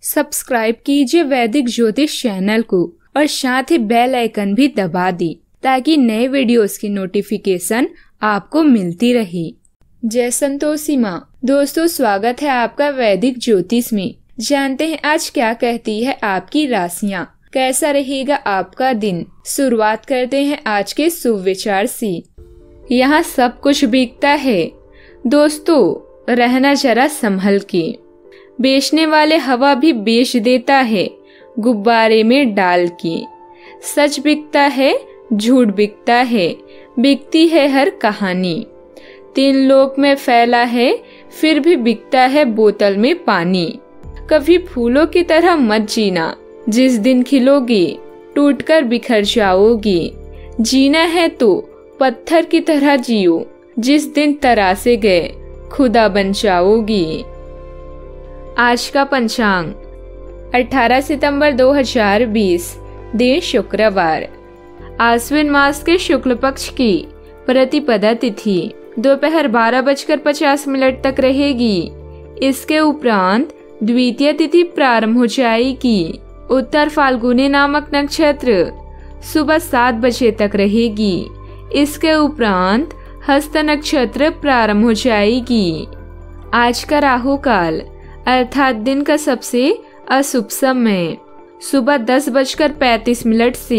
Subscribe कीजिए वैदिक ज्योतिष चैनल को और साथ ही बेल आइकन भी दबा दी ताकि नए वीडियोस की नोटिफिकेशन आपको मिलती रहे। जय संतोषी माँ। दोस्तों, स्वागत है आपका वैदिक ज्योतिष में। जानते हैं आज क्या कहती है आपकी राशियाँ, कैसा रहेगा आपका दिन। शुरुआत करते हैं आज के शुभ विचार से। यहाँ सब कुछ बिकता है दोस्तों, रहना जरा संभल के। बेचने वाले हवा भी बेच देता है गुब्बारे में डाल के। सच बिकता है, झूठ बिकता है, बिकती है हर कहानी। 3 लोक में फैला है, फिर भी बिकता है बोतल में पानी। कभी फूलों की तरह मत जीना, जिस दिन खिलोगी टूटकर बिखर जाओगी। जीना है तो पत्थर की तरह जियो, जिस दिन तरासे गए खुदा बन जाओगी। आज का पंचांग 18 सितंबर 2020, दिन शुक्रवार। आश्विन मास के शुक्ल पक्ष की प्रतिपदा तिथि दोपहर 12:50 तक रहेगी। इसके उपरांत द्वितीय तिथि प्रारंभ हो जाएगी। उत्तर फाल्गुनी नामक नक्षत्र सुबह 7 बजे तक रहेगी। इसके उपरांत हस्त नक्षत्र प्रारंभ हो जाएगी। आज का राहु काल अर्थात दिन का सबसे अशुभ समय सुबह 10:35 से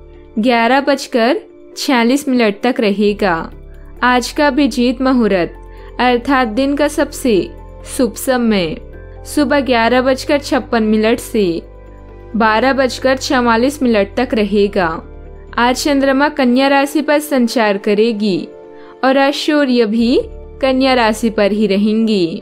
11:46 तक रहेगा। आज का अभिजीत मुहूर्त अर्थात दिन का सबसे शुभ समय सुबह 11:56 से 12:44 तक रहेगा। आज चंद्रमा कन्या राशि पर संचार करेगी और आज सूर्य भी कन्या राशि पर ही रहेंगी।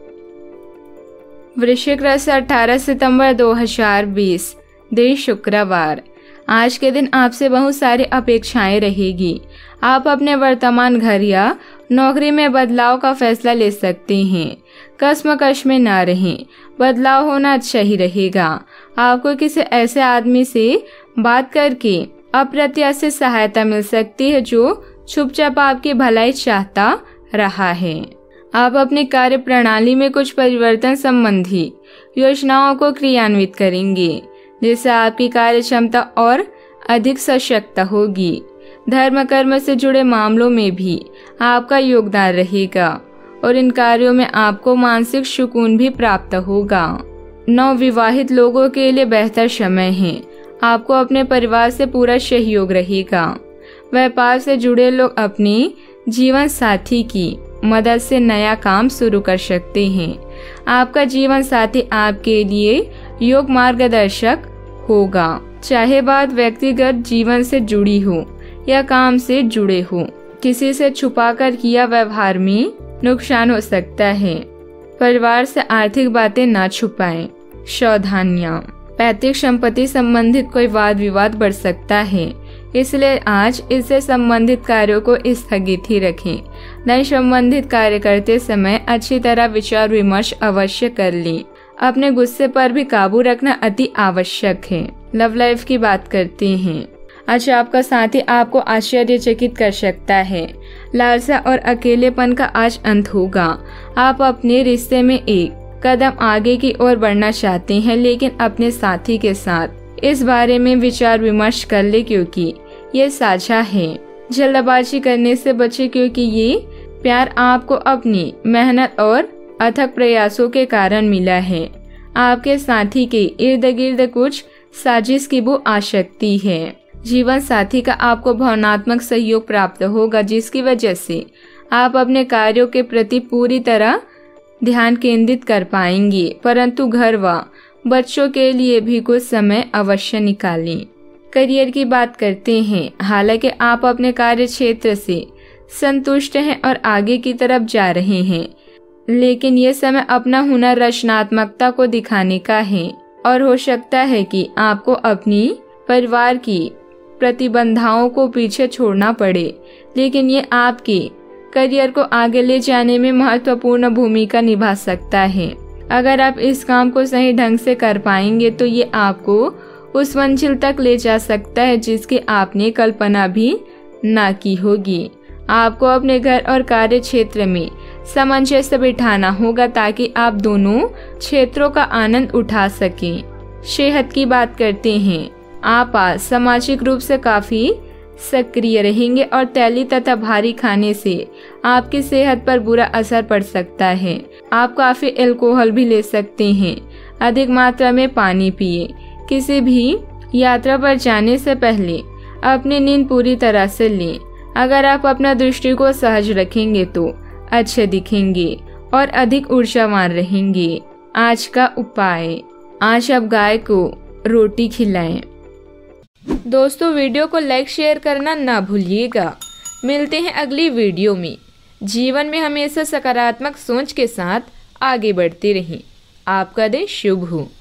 वृश्चिक राशि 18 सितंबर 2020, दिन शुक्रवार। आज के दिन आपसे बहुत सारी अपेक्षाएं रहेगी। आप अपने वर्तमान घर या नौकरी में बदलाव का फैसला ले सकते हैं। कश्मकश में ना रहें, बदलाव होना अच्छा ही रहेगा। आपको किसी ऐसे आदमी से बात करके अप्रत्याशित सहायता मिल सकती है जो चुपचाप आपकी भलाई चाहता रहा है। आप अपनी कार्य प्रणाली में कुछ परिवर्तन संबंधी योजनाओं को क्रियान्वित करेंगे, जिससे आपकी कार्य क्षमता और अधिक सशक्त होगी। धर्म कर्म से जुड़े मामलों में भी आपका योगदान रहेगा और इन कार्यों में आपको मानसिक सुकून भी प्राप्त होगा। नवविवाहित लोगों के लिए बेहतर समय है। आपको अपने परिवार से पूरा सहयोग रहेगा। व्यापार से जुड़े लोग अपनी जीवन साथी की मदद से नया काम शुरू कर सकते हैं। आपका जीवन साथी आपके लिए योग मार्गदर्शक होगा, चाहे बात व्यक्तिगत जीवन से जुड़ी हो या काम से जुड़े हो। किसी से छुपाकर किया व्यवहार में नुकसान हो सकता है। परिवार से आर्थिक बातें ना छुपाएं। सावधानियां, पैतृक संपत्ति संबंधित कोई वाद विवाद बढ़ सकता है, इसलिए आज इससे संबंधित कार्यों को स्थगित ही रखें। धन संबंधित कार्य करते समय अच्छी तरह विचार विमर्श अवश्य कर लें। अपने गुस्से पर भी काबू रखना अति आवश्यक है। लव लाइफ की बात करते हैं। आज आपका साथी आपको आश्चर्यचकित कर सकता है। लालसा और अकेलेपन का आज अंत होगा। आप अपने रिश्ते में एक कदम आगे की ओर बढ़ना चाहते हैं, लेकिन अपने साथी के साथ इस बारे में विचार विमर्श कर ले क्योंकि ये साझा है। जल्दबाजी करने से बचे क्योंकि ये प्यार आपको अपनी मेहनत और अथक प्रयासों के कारण मिला है। आपके साथी के इर्द गिर्द कुछ साजिश की वो आ सकती है। जीवन साथी का आपको भावनात्मक सहयोग प्राप्त होगा, जिसकी वजह से आप अपने कार्यों के प्रति पूरी तरह ध्यान केंद्रित कर पाएंगे। परंतु घर व बच्चों के लिए भी कुछ समय अवश्य निकालें। करियर की बात करते हैं। हालांकि आप अपने कार्य क्षेत्र से संतुष्ट हैं और आगे की तरफ जा रहे हैं, लेकिन ये समय अपना हुनर रचनात्मकता को दिखाने का है और हो सकता है कि आपको अपनी परिवार की प्रतिबंधाओं को पीछे छोड़ना पड़े, लेकिन ये आपके करियर को आगे ले जाने में महत्वपूर्ण भूमिका निभा सकता है। अगर आप इस काम को सही ढंग से कर पाएंगे तो ये आपको उस मंजिल तक ले जा सकता है जिसकी आपने कल्पना भी ना की होगी। आपको अपने घर और कार्य क्षेत्र में सामंजस्य बिठाना होगा ताकि आप दोनों क्षेत्रों का आनंद उठा सकें। सेहत की बात करते हैं। आप आज सामाजिक रूप से काफी सक्रिय रहेंगे और तैली तथा भारी खाने से आपकी सेहत पर बुरा असर पड़ सकता है। आप काफी अल्कोहल भी ले सकते हैं। अधिक मात्रा में पानी पिए। किसी भी यात्रा पर जाने से पहले अपनी नींद पूरी तरह से लें। अगर आप अपना दृष्टि को सहज रखेंगे तो अच्छे दिखेंगे और अधिक ऊर्जावान रहेंगे। आज का उपाय, आज आप गाय को रोटी खिलाएं। दोस्तों, वीडियो को लाइक शेयर करना ना भूलिएगा। मिलते हैं अगली वीडियो में। जीवन में हमेशा सकारात्मक सोच के साथ आगे बढ़ते रहें। आपका दिन शुभ हो।